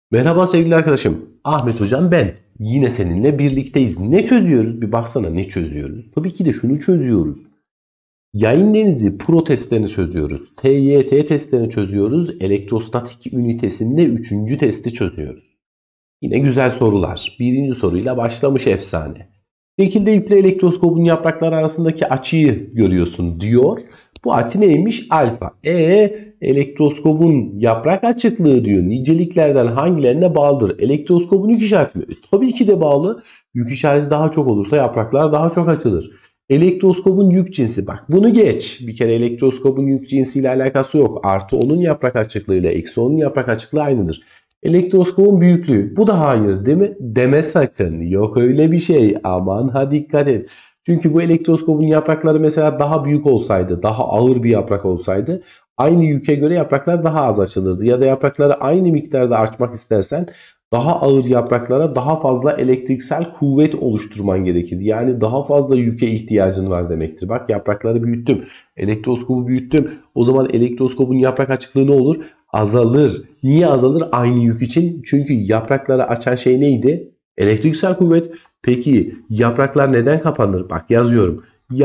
Merhaba sevgili arkadaşım. Ahmet hocam ben. Yine seninle birlikteyiz. Ne çözüyoruz? Bir baksana ne çözüyoruz? Tabii ki de şunu çözüyoruz. Yayın denizi pro testlerini çözüyoruz. TYT testlerini çözüyoruz. Elektrostatik ünitesinde 3. testi çözüyoruz. Yine güzel sorular. Birinci soruyla başlamış efsane. Şekilde yüklü elektroskopun yaprakları arasındaki açıyı görüyorsun diyor. Bu açı neymiş? Alfa. Elektroskopun yaprak açıklığı diyor. Niceliklerden hangilerine bağlıdır? Elektroskopun yük işareti mi? Tabii ki de bağlı. Yük işareti daha çok olursa yapraklar daha çok açılır. Elektroskopun yük cinsi. Bak bunu geç. Bir kere elektroskopun yük cinsiyle alakası yok. Artı onun yaprak açıklığıyla eksi onun yaprak açıklığı aynıdır. Elektroskopun büyüklüğü. Bu da hayır değil mi? Deme sakın. Yok öyle bir şey. Aman ha dikkat et. Çünkü bu elektroskopun yaprakları mesela daha büyük olsaydı, daha ağır bir yaprak olsaydı aynı yüke göre yapraklar daha az açılırdı. Ya da yaprakları aynı miktarda açmak istersen daha ağır yapraklara daha fazla elektriksel kuvvet oluşturman gerekir. Yani daha fazla yüke ihtiyacın var demektir. Bak yaprakları büyüttüm. Elektroskopu büyüttüm. O zaman elektroskopun yaprak açıklığı ne olur? Azalır. Niye azalır? Aynı yük için. Çünkü yaprakları açan şey neydi? Elektriksel kuvvet. Peki yapraklar neden kapanır? Bak yazıyorum.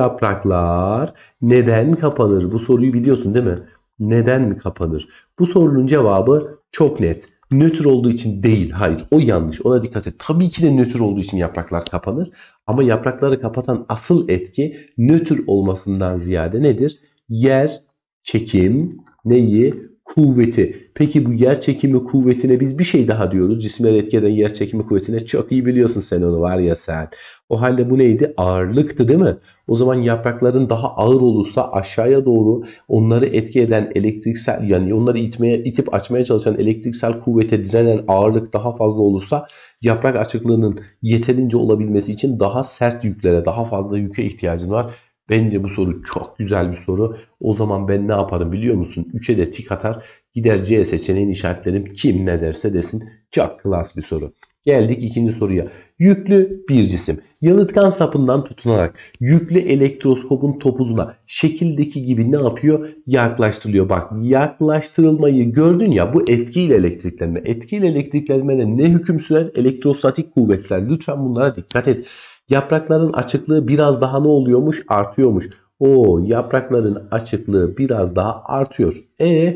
Yapraklar neden kapanır? Bu soruyu biliyorsun değil mi? Neden mi kapanır? Bu sorunun cevabı çok net. Nötr olduğu için değil. Hayır, o yanlış. Ona dikkat et. Tabii ki de nötr olduğu için yapraklar kapanır. Ama yaprakları kapatan asıl etki nötr olmasından ziyade nedir? Yer çekim neyi? Kuvveti. Peki bu yer çekimi kuvvetine biz bir şey daha diyoruz. Cisimleri etki eden yer çekimi kuvvetine çok iyi biliyorsun sen onu var ya sen. O halde bu neydi? Ağırlıktı değil mi? O zaman yaprakların daha ağır olursa aşağıya doğru onları etki eden elektriksel yani onları itip açmaya çalışan elektriksel kuvvete direnen ağırlık daha fazla olursa yaprak açıklığının yeterince olabilmesi için daha sert yüklere, daha fazla yüke ihtiyacın var. Bence bu soru çok güzel bir soru. O zaman ben ne yaparım biliyor musun? 3'e de tik atar. Gider C seçeneğini işaretlerim. Kim ne derse desin. Çok klas bir soru. Geldik ikinci soruya. Yüklü bir cisim yalıtkan sapından tutunarak yüklü elektroskopun topuzuna şekildeki gibi ne yapıyor? Yaklaştırılıyor. Bak yaklaştırılmayı gördün ya bu etkiyle elektriklenme. Etkiyle elektriklenmede ne hüküm sürer? Elektrostatik kuvvetler. Lütfen bunlara dikkat et. Yaprakların açıklığı biraz daha ne oluyormuş? Artıyormuş. O yaprakların açıklığı biraz daha artıyor.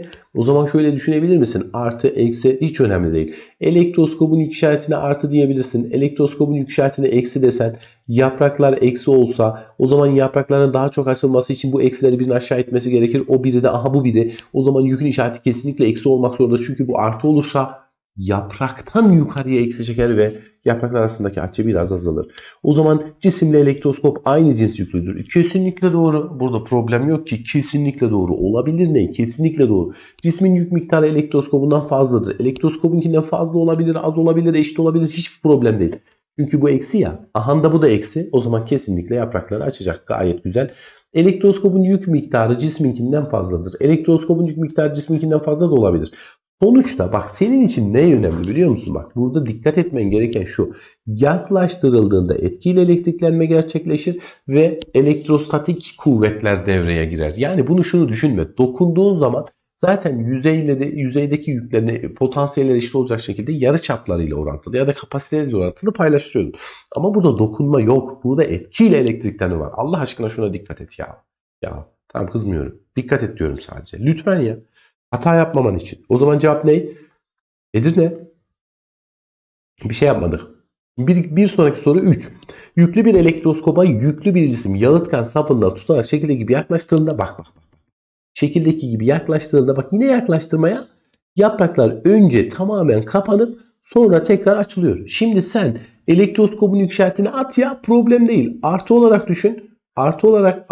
O zaman şöyle düşünebilir misin? Artı eksi hiç önemli değil. Elektroskopun yük işaretine artı diyebilirsin. Elektroskopun yük işaretine eksi desen yapraklar eksi olsa o zaman yaprakların daha çok açılması için bu eksileri birinin aşağı itmesi gerekir. O biri de aha bu biri. O zaman yükün işareti kesinlikle eksi olmak zorunda. Çünkü bu artı olursa yapraktan yukarıya eksi çeker ve yapraklar arasındaki açı biraz azalır. O zaman cisimle elektroskop aynı cins yüklüdür. Kesinlikle doğru. Burada problem yok ki. Kesinlikle doğru. Olabilir ne? Kesinlikle doğru. Cismin yük miktarı elektroskobundan fazladır. Elektroskobunkinden fazla olabilir, az olabilir, eşit olabilir. Hiçbir problem değil. Çünkü bu eksi ya. Aha da bu da eksi. O zaman kesinlikle yaprakları açacak. Gayet güzel. Elektroskopun yük miktarı cisminkinden fazladır. Elektroskopun yük miktarı cisminkinden fazla da olabilir. Sonuçta bak senin için ne önemli biliyor musun? Bak burada dikkat etmen gereken şu. Yaklaştırıldığında etkiyle elektriklenme gerçekleşir ve elektrostatik kuvvetler devreye girer. Yani bunu şunu düşünme. Dokunduğun zaman zaten yüzeydeki yüklerini potansiyelleri eşit olacak şekilde yarıçaplarıyla orantılı ya da kapasiteleriyle orantılı paylaştırıyordun. Ama burada dokunma yok. Burada etkiyle elektriklenme var. Allah aşkına şuna dikkat et ya. Ya tamam kızmıyorum. Dikkat et diyorum sadece. Lütfen ya. Hata yapmaman için. O zaman cevap ne? Edirne. Bir şey yapmadık. Bir sonraki soru 3. Yüklü bir elektroskopa yüklü bir cisim yalıtkan sapından tutarak şekildeki gibi yaklaştığında bak. Şekildeki gibi yaklaştığında bak yine yaklaştırmaya yapraklar önce tamamen kapanıp sonra tekrar açılıyor. Şimdi sen elektroskopun yükseltini at ya problem değil. Artı olarak düşün. Artı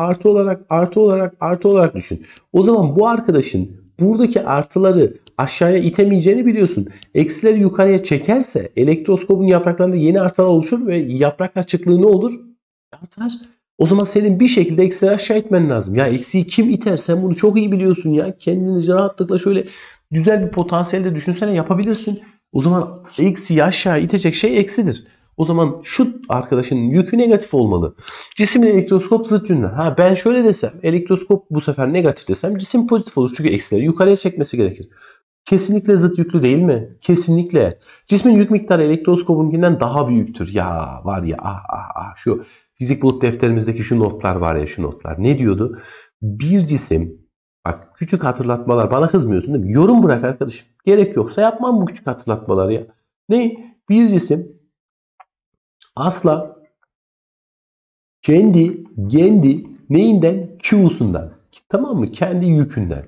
olarak düşün. O zaman bu arkadaşın buradaki artıları aşağıya itemeyeceğini biliyorsun. Eksileri yukarıya çekerse elektroskopun yapraklarında yeni artılar oluşur ve yaprak açıklığı ne olur? Artar. O zaman senin bir şekilde eksileri aşağı itmen lazım. Ya eksiği kim iter? Sen bunu çok iyi biliyorsun ya. Kendini rahatlıkla şöyle güzel bir potansiyelde düşünsene yapabilirsin. O zaman eksiği aşağı itecek şey eksidir. O zaman şu arkadaşın yükü negatif olmalı. Cismin elektroskop zıt cümle. Ben şöyle desem elektroskop bu sefer negatif desem cisim pozitif olur. Çünkü eksileri yukarıya çekmesi gerekir. Kesinlikle zıt yüklü değil mi? Kesinlikle. Cismin yük miktarı elektroskobunkinden daha büyüktür. Ya var ya şu fizik bulut defterimizdeki şu notlar var ya, şu notlar. Ne diyordu? Bir cisim, bak küçük hatırlatmalar, bana kızmıyorsun değil mi? Yorum bırak arkadaşım. Gerek yoksa yapmam bu küçük hatırlatmaları ya. Ne? Bir cisim asla kendi neyinden? Q'sundan. Tamam mı? Kendi yükünden.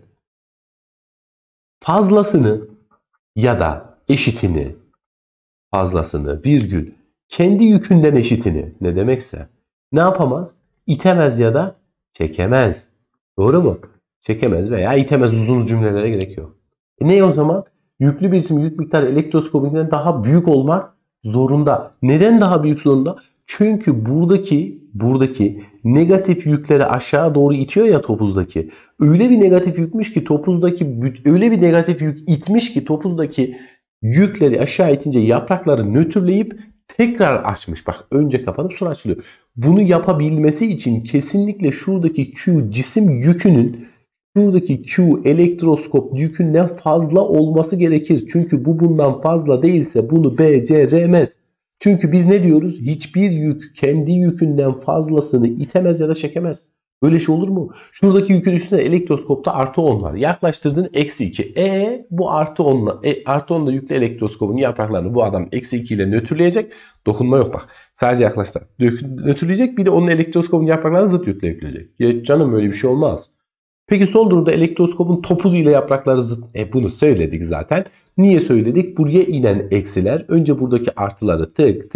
Fazlasını ya da eşitini, fazlasını, virgül, kendi yükünden eşitini, ne demekse, ne yapamaz? İtemez ya da çekemez. Doğru mu? Çekemez veya itemez, uzun cümlelere gerek yok. Ne o zaman? Yüklü bir cisim yük miktarı elektroskobunkinden daha büyük olmak zorunda. Neden daha büyük zorunda? Çünkü buradaki negatif yükleri aşağı doğru itiyor ya topuzdaki. Öyle bir negatif yükmüş ki öyle bir negatif yük itmiş ki topuzdaki yükleri aşağı itince yaprakları nötrleyip tekrar açmış. Bak, önce kapanıp sonra açılıyor. Bunu yapabilmesi için kesinlikle şuradaki Q cisim yükünün şuradaki Q elektroskop yükünden fazla olması gerekir. Çünkü bu bundan fazla değilse bunu beceremez. Çünkü biz ne diyoruz? Hiçbir yük kendi yükünden fazlasını itemez ya da çekemez. Böyle şey olur mu? Şuradaki yükü düşünsene, elektroskopta artı 10 var. Yaklaştırdın eksi 2. Bu artı 10'la artı 10'la yüklü elektroskopun yapraklarını bu adam eksi 2 ile nötrleyecek. Dokunma yok bak. Sadece yaklaştır. Nötrleyecek, bir de onun elektroskopun yapraklarını zıt yükle yükleyecek. Ya canım, öyle bir şey olmaz. Peki son durumda elektroskopun topuzu ile yaprakları zıt. Bunu söyledik zaten. Niye söyledik? Buraya inen eksiler önce buradaki artıları tık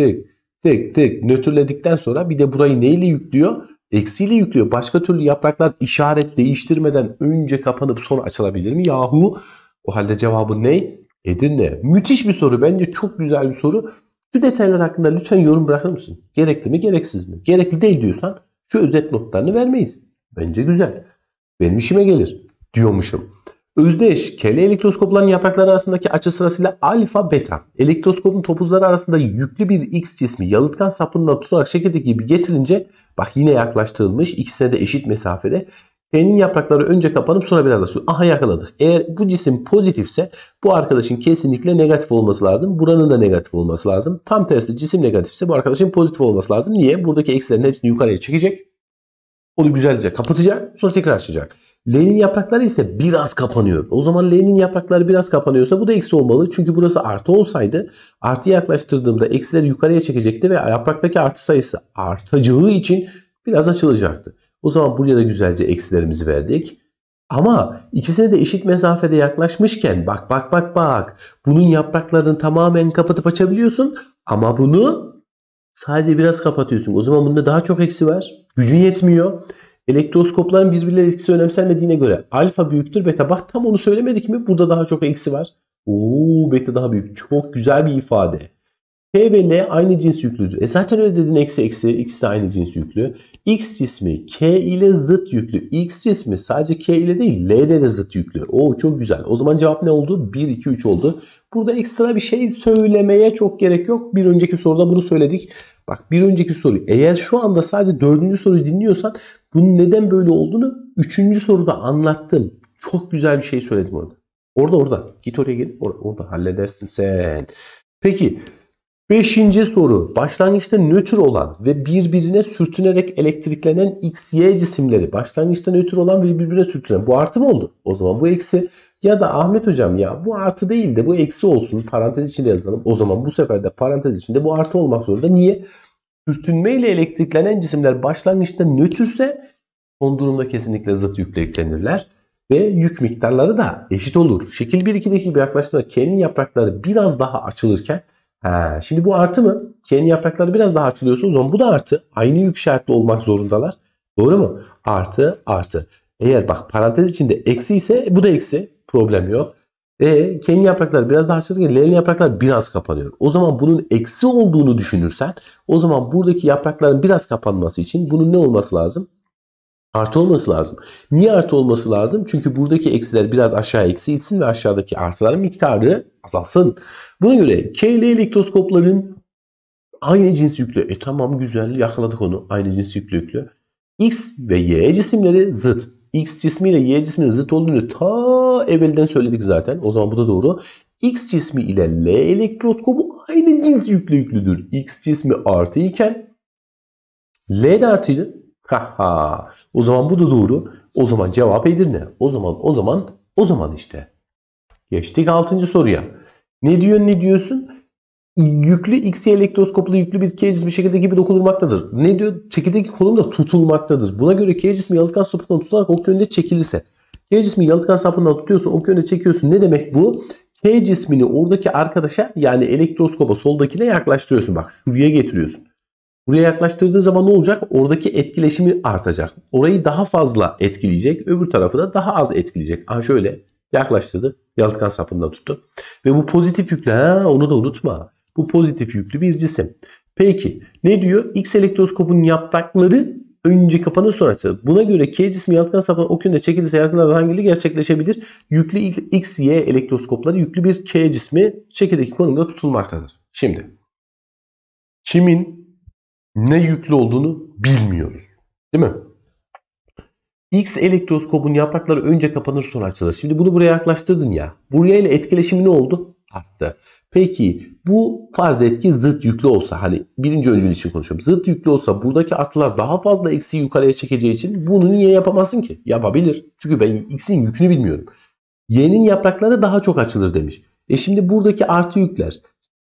nötrledikten sonra bir de burayı neyle yüklüyor? Eksiyle yüklüyor. Başka türlü yapraklar işaret değiştirmeden önce kapanıp sonra açılabilir mi? Yahu, o halde cevabı ne? Edirne. Müthiş bir soru. Bence çok güzel bir soru. Şu detaylar hakkında lütfen yorum bırakır mısın? Gerekli mi, gereksiz mi? Gerekli değil diyorsan şu özet notlarını vermeyiz. Bence güzel. Benim işime gelir diyormuşum. Özdeş, kele elektroskopların yaprakları arasındaki açı sırasıyla alfa beta. Elektroskopun topuzları arasında yüklü bir X cismi yalıtkan sapından tutarak şekildeki gibi getirince, bak yine yaklaştırılmış, ikisine de eşit mesafede. K'nin yaprakları önce kapanıp sonra biraz açılıyor. Aha, yakaladık. Eğer bu cisim pozitifse bu arkadaşın kesinlikle negatif olması lazım. Buranın da negatif olması lazım. Tam tersi, cisim negatifse bu arkadaşın pozitif olması lazım. Niye? Buradaki eksilerin hepsini yukarıya çekecek. Onu güzelce kapatacak. Sonra tekrar açacak. L'nin yaprakları ise biraz kapanıyor. O zaman L'nin yaprakları biraz kapanıyorsa bu da eksi olmalı. Çünkü burası artı olsaydı artı yaklaştırdığımda eksileri yukarıya çekecekti ve yapraktaki artı sayısı artacağı için biraz açılacaktı. O zaman buraya da güzelce eksilerimizi verdik. Ama ikisine de eşit mesafede yaklaşmışken bak. Bunun yapraklarını tamamen kapatıp açabiliyorsun. Ama bunu sadece biraz kapatıyorsun. O zaman bunda daha çok eksi var. Gücün yetmiyor. Elektroskopların birbirleriyle etkisi önemsenmediğine göre alfa büyüktür beta. Bak, tam onu söylemedik mi? Burada daha çok eksi var. Beta daha büyük. Çok güzel bir ifade. K ve L aynı cins yüklüdür. Zaten öyle dedin, eksi. İkisi de aynı cins yüklü. X cismi K ile zıt yüklü. X cismi sadece K ile değil, L'de de zıt yüklü. Çok güzel. O zaman cevap ne oldu? 1, 2, 3 oldu. Burada ekstra bir şey söylemeye çok gerek yok. Bir önceki soruda bunu söyledik. Bak, bir önceki soruyu, eğer şu anda sadece 4. soruyu dinliyorsan bunun neden böyle olduğunu 3. soruda anlattım. Çok güzel bir şey söyledim orada. Orada. Git oraya gel. Orada halledersin sen. Peki. 5. soru. Başlangıçta nötr olan ve birbirine sürtünerek elektriklenen X, Y cisimleri. Başlangıçta nötr olan ve birbirine sürtünen. Bu artı mı oldu? O zaman bu eksi. Ya da Ahmet hocam, ya bu artı değil de bu eksi olsun. Parantez içinde yazalım. O zaman bu sefer de parantez içinde bu artı olmak zorunda. Niye? Sürtünmeyle elektriklenen cisimler başlangıçta nötrse son durumda kesinlikle zıt yükle yüklenirler. Ve yük miktarları da eşit olur. Şekil 1-2'deki gibi yaklaştığında K'nin yaprakları biraz daha açılırken, şimdi bu artı mı? K'nin yaprakları biraz daha açılıyorsa o zaman bu da artı. Aynı yük şartlı olmak zorundalar. Doğru mu? Artı. Eğer bak parantez içinde eksi ise bu da eksi. Problem yok. K'nin yaprakları biraz daha açılırken L'nin yaprakları biraz kapanıyor. O zaman bunun eksi olduğunu düşünürsen, o zaman buradaki yaprakların biraz kapanması için bunun ne olması lazım? Artı olması lazım. Niye artı olması lazım? Çünkü buradaki eksiler biraz aşağı eksi itsin ve aşağıdaki artıların miktarı azalsın. Buna göre K ile elektroskopların aynı cins yüklü. Tamam, güzel, yakaladık onu. Aynı cins yüklü. X ve Y cisimleri zıt. X cismiyle Y cisminin zıt olduğunu ta evvelden söyledik zaten. O zaman bu da doğru. X cismi ile L elektroskobu aynı cins yüklüdür. X cismi artı iken L de artıydı. O zaman bu da doğru. O zaman cevap Edirne. O zaman işte. Geçtik 6. soruya. Ne diyorsun? Yüklü XY elektroskoplu yüklü bir K cismi çekirdek gibi dokunulmaktadır. Ne diyor? Çekirdek konumda tutulmaktadır. Buna göre K cismi yalıtkan sapından tutularak ok yönünde çekilirse. K cismi yalıtkan sapından tutuyorsun, ok yönünde çekiyorsun. Ne demek bu? K cismini oradaki arkadaşa yani elektroskopa soldakine yaklaştırıyorsun. Bak şuraya getiriyorsun. Buraya yaklaştırdığın zaman ne olacak? Oradaki etkileşimi artacak. Orayı daha fazla etkileyecek. Öbür tarafı da daha az etkileyecek. Şöyle yaklaştırdı. Yalıtkan sapından tuttu. Ve bu pozitif yüklü. Onu da unutma. Bu pozitif yüklü bir cisim. Peki ne diyor? X elektroskopun yaprakları önce kapanır sonra açılır. Buna göre K cismi yalıtkan sapından ok yönünde çekilirse yargılardan hangileri gerçekleşebilir? Yüklü X, Y elektroskopları yüklü bir K cismi çekirdek konumda tutulmaktadır. Şimdi kimin ne yüklü olduğunu bilmiyoruz. Değil mi? X elektroskopun yaprakları önce kapanır sonra açılır. Şimdi bunu buraya yaklaştırdın ya. Buraya ile etkileşimi ne oldu? Arttı. Peki bu farz etki zıt yüklü olsa, hani birinci öncül için konuşuyorum. Zıt yüklü olsa buradaki artılar daha fazla eksiği yukarıya çekeceği için bunu niye yapamazsın ki? Yapabilir. Çünkü ben X'in yükünü bilmiyorum. Y'nin yaprakları daha çok açılır demiş. Şimdi buradaki artı yükler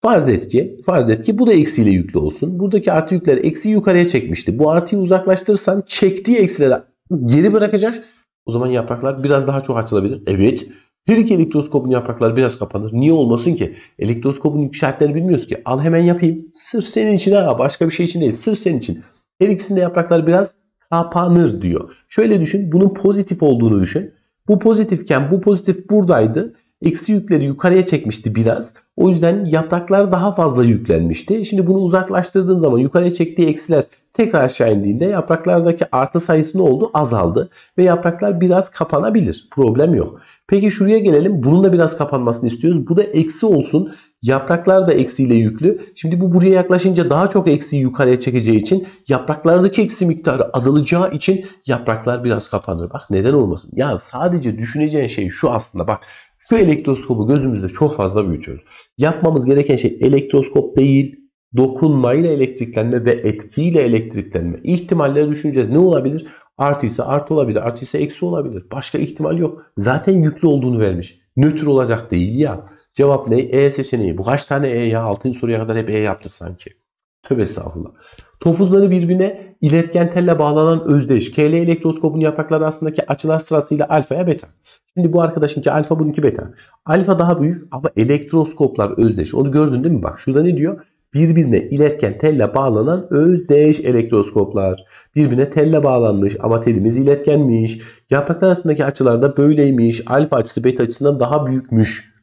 farz et ki bu da eksiyle yüklü olsun. Buradaki artı yükler eksiği yukarıya çekmişti. Bu artıyı uzaklaştırırsan çektiği eksileri geri bırakacak. O zaman yapraklar biraz daha çok açılabilir. Evet. Her iki elektroskopun yaprakları biraz kapanır. Niye olmasın ki? Elektroskopun yük şartlarını bilmiyoruz ki. Al hemen yapayım. Sırf senin için başka bir şey için değil. Sırf senin için. Her ikisinde yapraklar biraz kapanır diyor. Şöyle düşün. Bunun pozitif olduğunu düşün. Bu pozitifken bu pozitif buradaydı. Eksi yükleri yukarıya çekmişti biraz. O yüzden yapraklar daha fazla yüklenmişti. Şimdi bunu uzaklaştırdığın zaman yukarıya çektiği eksiler tekrar aşağı indiğinde yapraklardaki artı sayısı ne oldu? Azaldı. Ve yapraklar biraz kapanabilir. Problem yok. Peki şuraya gelelim. Bunun da biraz kapanmasını istiyoruz. Bu da eksi olsun. Yapraklar da eksiyle yüklü. Şimdi bu buraya yaklaşınca daha çok eksiği yukarıya çekeceği için yapraklardaki eksi miktarı azalacağı için yapraklar biraz kapanır. Bak neden olmasın? Ya sadece düşüneceğin şey şu aslında. Bak şu elektroskopu gözümüzde çok fazla büyütüyoruz. Yapmamız gereken şey elektroskop değil, dokunmayla elektriklenme ve etkiyle elektriklenme. İhtimalleri düşüneceğiz. Ne olabilir? Artıysa artı olabilir, artıysa eksi olabilir. Başka ihtimal yok. Zaten yüklü olduğunu vermiş. Nötr olacak değil ya. Cevap ne? E seçeneği. Bu kaç tane E ya? 6. soruya kadar hep E yaptık sanki. Tövbe estağfurullah. Topuzları birbirine iletken telle bağlanan özdeş. KL elektroskopun yaprakları arasındaki açılar sırasıyla alfa ya beta. Şimdi bu arkadaşınki alfa, bununki beta. Alfa daha büyük ama elektroskoplar özdeş. Onu gördün değil mi? Bak şurada ne diyor? Birbirine iletken telle bağlanan özdeş elektroskoplar. Birbirine telle bağlanmış ama telimiz iletkenmiş. Yapraklar arasındaki açılar da böyleymiş. Alfa açısı beta açısından daha büyükmüş.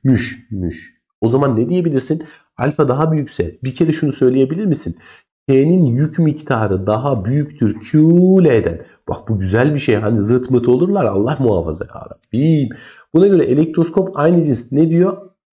O zaman ne diyebilirsin? Alfa daha büyükse bir kere şunu söyleyebilir misin? K'nin yük miktarı daha büyüktür QL'den. Bak bu güzel bir şey. Hani zıt mıt olurlar. Allah muhafaza ya Rabbim. Buna göre elektroskop aynı cins. Ne diyor?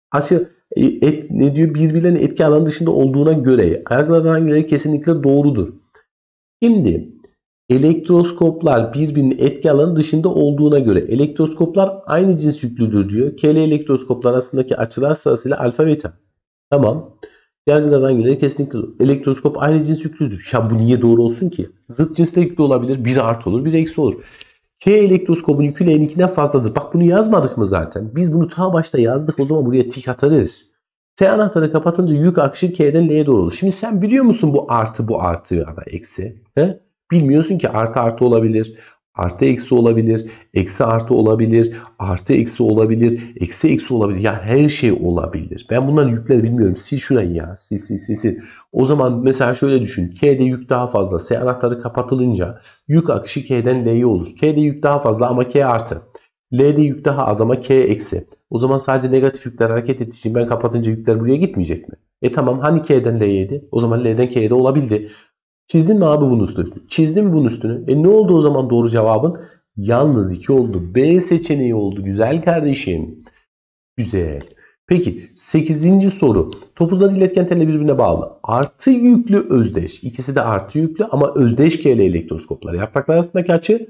Ne diyor? Birbirlerinin etki alanı dışında olduğuna göre ayaklardan hangileri kesinlikle doğrudur. Şimdi elektroskoplar birbirinin etki alanı dışında olduğuna göre elektroskoplar aynı cins yüklüdür diyor. KL elektroskoplar arasındaki açılar sırasıyla alfa beta. Tamam. Yargılardan hangileri kesinlikle elektroskop aynı cins yüklüdür. Ya bu niye doğru olsun ki? Zıt cinsle yüklü olabilir. Biri artı olur, biri eksi olur. K elektroskopun yükü L'ninkinden fazladır. Bak bunu yazmadık mı zaten? Biz bunu ta başta yazdık. O zaman buraya tik atarız. T anahtarı kapatınca yük akışı K'den L'ye doğru olur. Şimdi sen biliyor musun bu artı ya da eksi? He? Bilmiyorsun ki artı olabilir. Artı eksi olabilir. Eksi artı olabilir. Artı eksi olabilir. Eksi olabilir. Ya her şey olabilir. Ben bunların yükleri bilmiyorum. Sil şurayı ya. Sil. O zaman mesela şöyle düşün. K'de yük daha fazla. S anahtarı kapatılınca yük akışı K'den L'ye olur. K'de yük daha fazla ama K artı. L'de yük daha az ama K eksi. O zaman sadece negatif yükler hareket ettiği için ben kapatınca yükler buraya gitmeyecek mi? Tamam hani K'den L'yeydi? O zaman L'den K'ye de olabildi. Çizdin mi abi bunun üstünü? Çizdim bunun üstünü. Ne oldu o zaman doğru cevabın? Yalnız 2 oldu. B seçeneği oldu. Güzel kardeşim. Güzel. Peki 8. soru. Topuzlar iletken telle birbirine bağlı. Artı yüklü özdeş. İkisi de artı yüklü ama özdeş KL elektroskoplar. Yapraklar arasındaki açı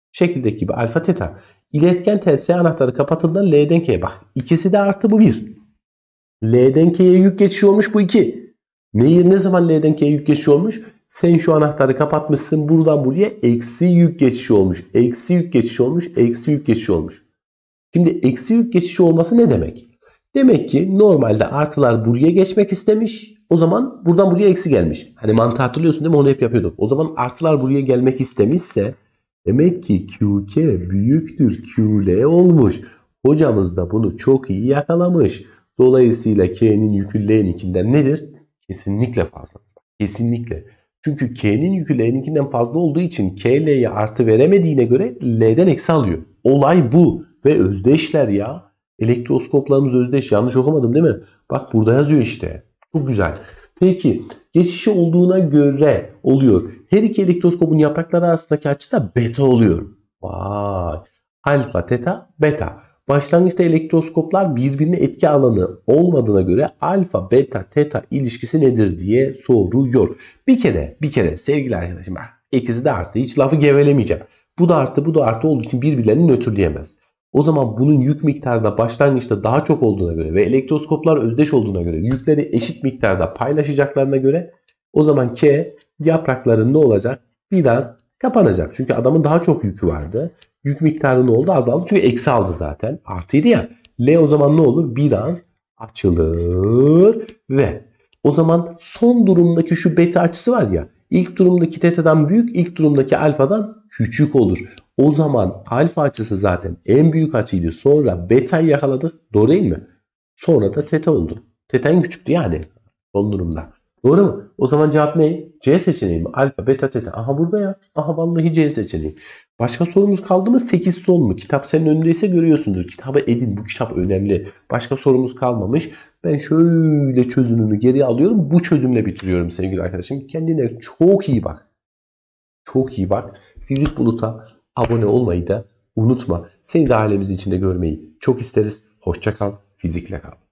Şekildeki gibi alfa teta. İletken tel S anahtarı kapatıldığında L'den K'ye bak. İkisi de artı, bu 1. L'den K'ye yük geçişi olmuş, bu 2. Ne zaman L'den K'ye yük geçişi olmuş? Sen şu anahtarı kapatmışsın, buradan buraya eksi yük geçişi olmuş. Eksi yük geçişi olmuş. Eksi yük geçişi olmuş. Şimdi eksi yük geçişi olması ne demek? Demek ki normalde artılar buraya geçmek istemiş. O zaman buradan buraya eksi gelmiş. Hani mantığı hatırlıyorsun değil mi? Onu hep yapıyorduk. O zaman artılar buraya gelmek istemişse demek ki QK büyüktür QL olmuş. Hocamız da bunu çok iyi yakalamış. Dolayısıyla K'nin yükü L'ninkinden nedir? Kesinlikle fazladır. Kesinlikle. Çünkü K'nin yükü L'ninkinden fazla olduğu için K L'ye artı veremediğine göre L'den eksi alıyor. Olay bu. Ve özdeşler ya. Elektroskoplarımız özdeş. Yanlış okumadım değil mi? Bak burada yazıyor işte. Çok güzel. Peki geçişi olduğuna göre oluyor. Her iki elektroskopun yaprakları arasındaki açı da beta oluyor. Vay. Alfa, teta, beta. Başlangıçta elektroskoplar birbirine etki alanı olmadığına göre alfa, beta, teta ilişkisi nedir diye soruyor. Bir kere sevgili arkadaşım, bak ikisi de artı. Hiç lafı gevelemeyeceğim. Bu da artı, bu da artı olduğu için birbirlerini nötrleyemez. O zaman bunun yük miktarı da başlangıçta daha çok olduğuna göre ve elektroskoplar özdeş olduğuna göre, yükleri eşit miktarda paylaşacaklarına göre o zaman K yaprakların ne olacak? Biraz kapanacak. Çünkü adamın daha çok yükü vardı. Yük miktarı ne oldu? Azaldı. Çünkü eksi aldı zaten. Artıydı ya. L o zaman ne olur? Biraz açılır ve o zaman son durumdaki şu beta açısı var ya, ilk durumdaki teta'dan büyük, ilk durumdaki alfadan küçük olur. O zaman alfa açısı zaten en büyük açıydı. Sonra beta'yı yakaladık. Doğru değil mi? Sonra da teta oldu. Teta en küçüktü yani son durumda. Doğru mu? O zaman cevap ne? C seçeneği mi? Alfa, beta, teta. Aha burada ya. Aha vallahi C seçeneği. Başka sorumuz kaldı mı? 8 son mu? Kitap senin önündeyse görüyorsundur. Kitabı edin. Bu kitap önemli. Başka sorumuz kalmamış. Ben şöyle çözümümü geriye alıyorum. Bu çözümle bitiriyorum sevgili arkadaşım. Kendine çok iyi bak. Çok iyi bak. Fizik Bulut'a abone olmayı da unutma. Seni de ailemizin içinde görmeyi çok isteriz. Hoşça kal. Fizikle kal.